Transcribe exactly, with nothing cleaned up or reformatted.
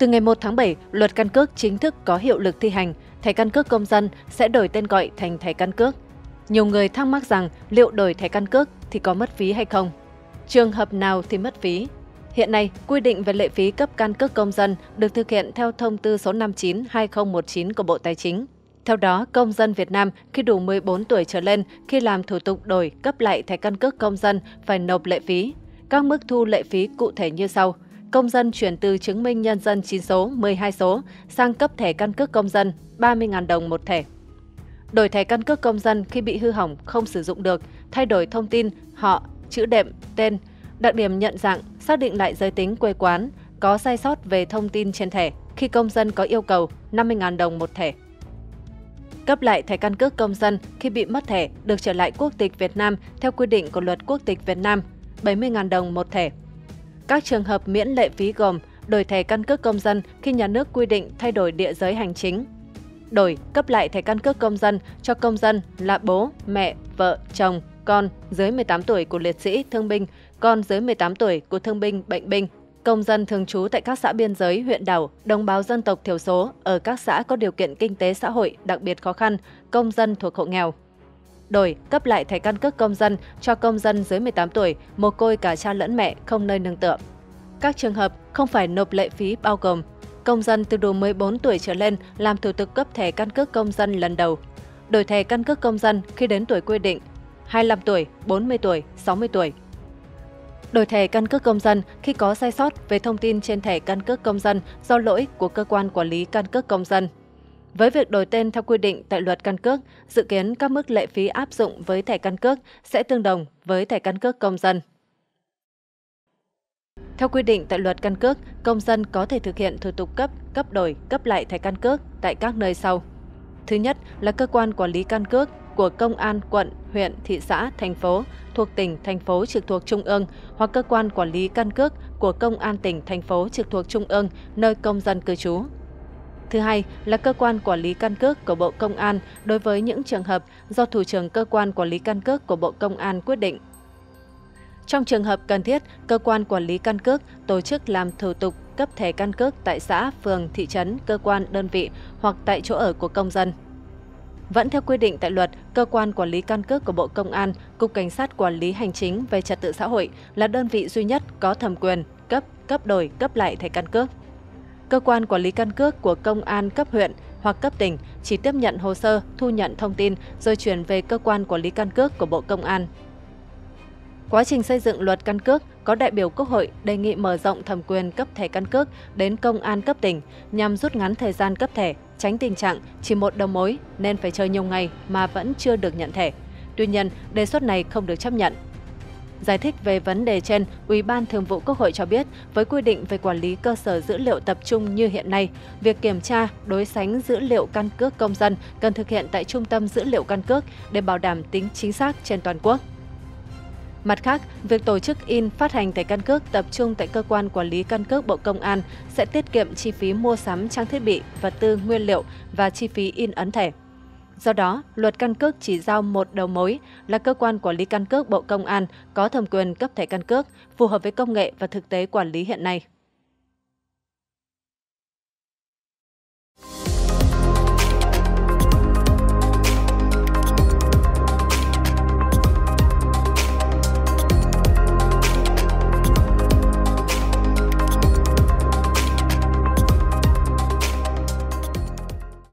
Từ ngày một tháng bảy, luật căn cước chính thức có hiệu lực thi hành, thẻ căn cước công dân sẽ đổi tên gọi thành thẻ căn cước. Nhiều người thắc mắc rằng liệu đổi thẻ căn cước thì có mất phí hay không? Trường hợp nào thì mất phí? Hiện nay, quy định về lệ phí cấp căn cước công dân được thực hiện theo thông tư số năm mươi chín trên hai nghìn không trăm mười chín của Bộ Tài chính. Theo đó, công dân Việt Nam khi đủ mười bốn tuổi trở lên, khi làm thủ tục đổi cấp lại thẻ căn cước công dân phải nộp lệ phí. Các mức thu lệ phí cụ thể như sau. Công dân chuyển từ chứng minh nhân dân chín số, mười hai số sang cấp thẻ căn cước công dân ba mươi nghìn đồng một thẻ. Đổi thẻ căn cước công dân khi bị hư hỏng, không sử dụng được, thay đổi thông tin, họ, chữ đệm, tên, đặc điểm nhận dạng, xác định lại giới tính quê quán, có sai sót về thông tin trên thẻ khi công dân có yêu cầu năm mươi nghìn đồng một thẻ. Cấp lại thẻ căn cước công dân khi bị mất thẻ được trở lại quốc tịch Việt Nam theo quy định của Luật Quốc tịch Việt Nam, bảy mươi nghìn đồng một thẻ. Các trường hợp miễn lệ phí gồm đổi thẻ căn cước công dân khi nhà nước quy định thay đổi địa giới hành chính, đổi, cấp lại thẻ căn cước công dân cho công dân là bố, mẹ, vợ, chồng, con dưới mười tám tuổi của liệt sĩ, thương binh, con dưới mười tám tuổi của thương binh, bệnh binh, công dân thường trú tại các xã biên giới, huyện đảo, đồng bào dân tộc thiểu số ở các xã có điều kiện kinh tế xã hội đặc biệt khó khăn, công dân thuộc hộ nghèo. Đổi, cấp lại thẻ căn cước công dân cho công dân dưới mười tám tuổi, mồ côi cả cha lẫn mẹ, không nơi nương tựa. Các trường hợp không phải nộp lệ phí bao gồm công dân từ đủ mười bốn tuổi trở lên làm thủ tục cấp thẻ căn cước công dân lần đầu, đổi thẻ căn cước công dân khi đến tuổi quy định hai mươi lăm tuổi, bốn mươi tuổi, sáu mươi tuổi. Đổi thẻ căn cước công dân khi có sai sót về thông tin trên thẻ căn cước công dân do lỗi của cơ quan quản lý căn cước công dân. Với việc đổi tên theo quy định tại Luật Căn cước, dự kiến các mức lệ phí áp dụng với thẻ căn cước sẽ tương đồng với thẻ căn cước công dân. Theo quy định tại Luật Căn cước, công dân có thể thực hiện thủ tục cấp, cấp đổi, cấp lại thẻ căn cước tại các nơi sau. Thứ nhất là cơ quan quản lý căn cước của công an quận, huyện, thị xã, thành phố thuộc tỉnh, thành phố trực thuộc trung ương hoặc cơ quan quản lý căn cước của công an tỉnh, thành phố trực thuộc trung ương nơi công dân cư trú. Thứ hai là cơ quan quản lý căn cước của Bộ Công an đối với những trường hợp do Thủ trưởng cơ quan quản lý căn cước của Bộ Công an quyết định. Trong trường hợp cần thiết, cơ quan quản lý căn cước tổ chức làm thủ tục cấp thẻ căn cước tại xã, phường, thị trấn, cơ quan, đơn vị hoặc tại chỗ ở của công dân. Vẫn theo quy định tại luật, cơ quan quản lý căn cước của Bộ Công an, Cục Cảnh sát Quản lý Hành chính về Trật tự xã hội là đơn vị duy nhất có thẩm quyền cấp, cấp đổi, cấp lại thẻ căn cước. Cơ quan quản lý căn cước của công an cấp huyện hoặc cấp tỉnh chỉ tiếp nhận hồ sơ, thu nhận thông tin rồi chuyển về cơ quan quản lý căn cước của Bộ Công an. Quá trình xây dựng luật căn cước, có đại biểu Quốc hội đề nghị mở rộng thẩm quyền cấp thẻ căn cước đến công an cấp tỉnh nhằm rút ngắn thời gian cấp thẻ, tránh tình trạng chỉ một đầu mối nên phải chờ nhiều ngày mà vẫn chưa được nhận thẻ. Tuy nhiên, đề xuất này không được chấp nhận. Giải thích về vấn đề trên, Ủy ban Thường vụ Quốc hội cho biết, với quy định về quản lý cơ sở dữ liệu tập trung như hiện nay, việc kiểm tra, đối sánh dữ liệu căn cước công dân cần thực hiện tại Trung tâm Dữ liệu Căn cước để bảo đảm tính chính xác trên toàn quốc. Mặt khác, việc tổ chức in phát hành thẻ căn cước tập trung tại cơ quan quản lý căn cước Bộ Công an sẽ tiết kiệm chi phí mua sắm trang thiết bị, vật tư, nguyên liệu và chi phí in ấn thẻ. Do đó, luật căn cước chỉ giao một đầu mối là cơ quan quản lý căn cước Bộ Công an có thẩm quyền cấp thẻ căn cước phù hợp với công nghệ và thực tế quản lý hiện nay.